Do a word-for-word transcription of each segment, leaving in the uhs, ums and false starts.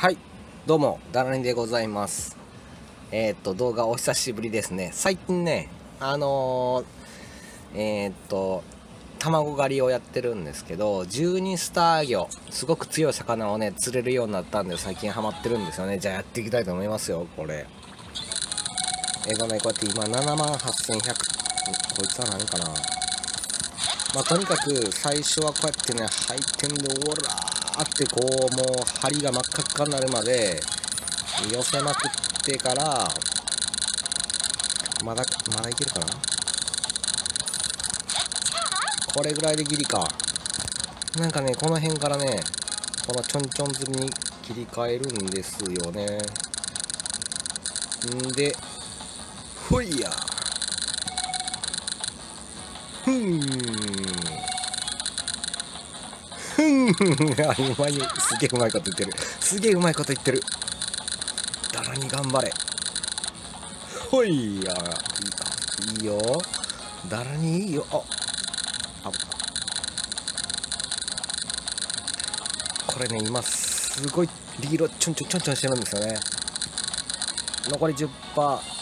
はい、どうも、ダラニでございます。えー、っと、動画お久しぶりですね。最近ね、あのー、えー、っと、卵狩りをやってるんですけど、じゅうにスター魚、すごく強い魚をね、釣れるようになったんで、最近ハマってるんですよね。じゃあやっていきたいと思いますよ、これ。えー、ごめん、こうやって今ななまんはっせんひゃく、こいつは何かな。まあ、とにかく最初はこうやってね、回転でオラーってこう、もう針が真っ赤っかになるまで寄せまくってから、まだまだいけるかな。これぐらいでギリか。なんかね、この辺からね、このちょんちょん釣りに切り替えるんですよね。んで、ほいやふんふんあ、うまいよ。すげえうまいこと言ってる。すげえうまいこと言ってる。だらに頑張れ。ほいや、いい、いいよ。だらにいいよ。あ、あ、これね、今、すごいリードちょんちょんちょんちょんしてるんですよね。残り じゅっパーセント。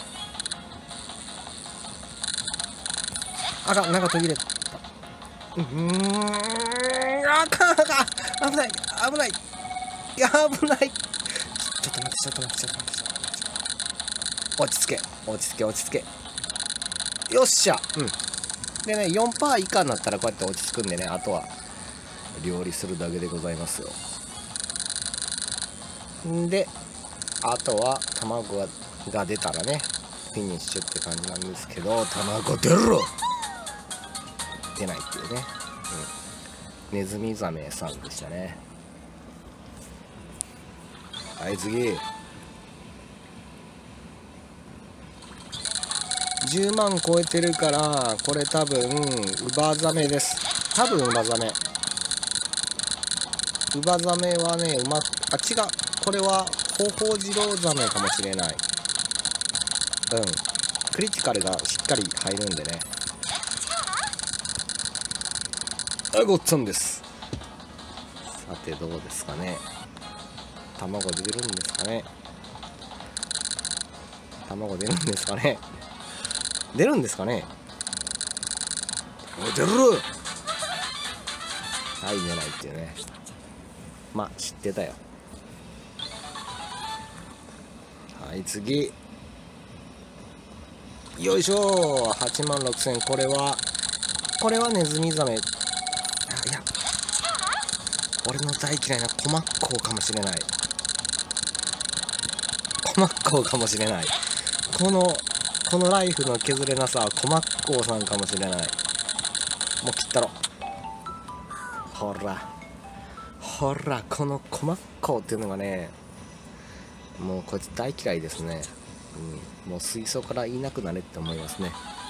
あかん、なんか途切れた。うーん、あかん、あかん。危ない、危ない。いや、危ない。ちょっと待って、ちょっと待って、ちょっと待って。落ち着け、落ち着け、落ち着け。よっしゃ。うん。でね、よんパーセント 以下になったらこうやって落ち着くんでね、あとは料理するだけでございますよ。んで、あとは卵がが出たらね、フィニッシュって感じなんですけど、卵出ろ出ないっていうね。うん。ネズミザメさんでしたね。はい、次。じゅうまん超えてるから、これ多分、ウバザメです。多分ウバザメ。ウバザメはね、うま、あ、違う。これは、ホウホウジロウザメかもしれない。うん。クリティカルがしっかり入るんでね。あ、ごっつんです。さて、どうですかね。卵出るんですかね。卵出るんですかね。出るんですかね。出る。はい、出ないっていうね。まあ、知ってたよ。はい、次。よいしょー。はちまんろくせん。これは、これはネズミザメ。あ、いや、俺の大嫌いなコマッコウかもしれない。コマッコウかもしれない。この、このライフの削れなさはコマッコウさんかもしれない。もう切ったろ。ほら。ほら、このコマッコウっていうのがね、もうこいつ大嫌いですね。うん、もう水槽からいなくなれって思いますね。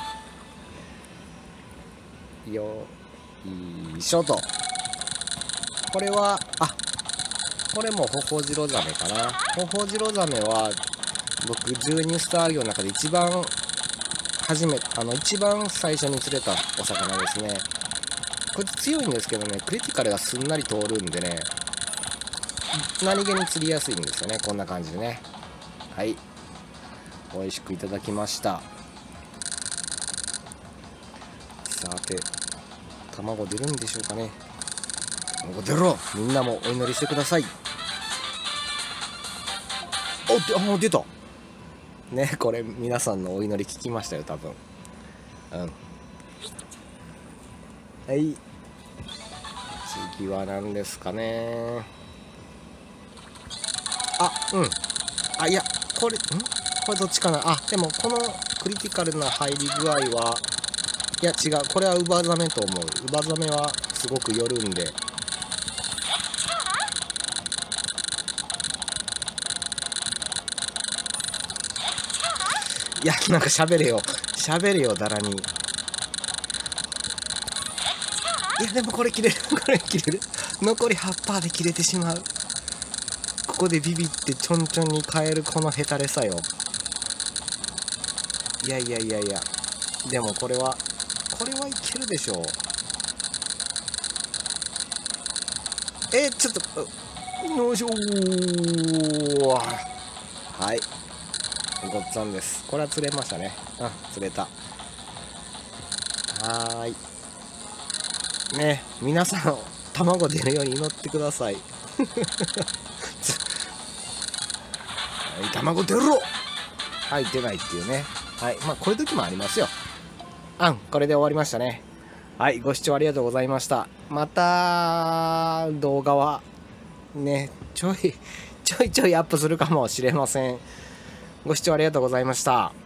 よいしょと。これは、あ、これもホホジロザメかな。ホホジロザメは、僕じゅうにスター魚の中で一番初め、あの、一番最初に釣れたお魚ですね。こいつ強いんですけどね、クリティカルがすんなり通るんでね、何気に釣りやすいんですよね。こんな感じでね。はい。美味しくいただきました。さて、卵出るんでしょうかね。卵出ろ。みんなもお祈りしてください。お、あ、もう出た。ね、これ皆さんのお祈り聞きましたよ、多分。うん。はい。次は何ですかね。あ、うん。あ、いや、これ、んこれどっちかな。あ、でもこのクリティカルな入り具合は、いや違う。これはウバザメと思う。ウバザメはすごく寄るんで。いや、なんか喋れよ。喋れよ、だらに。いや、でもこれ切れる。これ切れる。残り はちパーセント で切れてしまう。ここでビビってちょんちょんに変えるこのヘタレさよ。いやいやいやいや。でもこれは、これはいけるでしょう。えー、ちょっと、 よいしょー。はい、ごっつぁんです。これは釣れましたね。うん、釣れた。はーいね、皆さん卵出るように祈ってください。はい、卵出ろ。はい、出ないっていうね。はい、まあこういう時もありますよ。あん、これで終わりましたね。はい、ご視聴ありがとうございました。また動画はね、ちょいちょいちょいアップするかもしれません。ご視聴ありがとうございました。